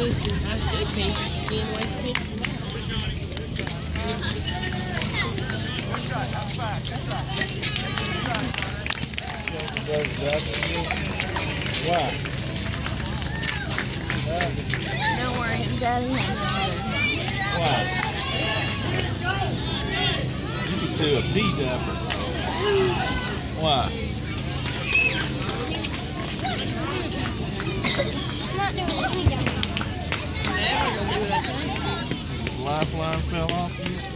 I should be. Skin waist picture. Why? Don't worry, Daddy has Why? You could do a pea dapper. Why? I'm not doing anything. Never gonna do what I think. Lifeline fell off you?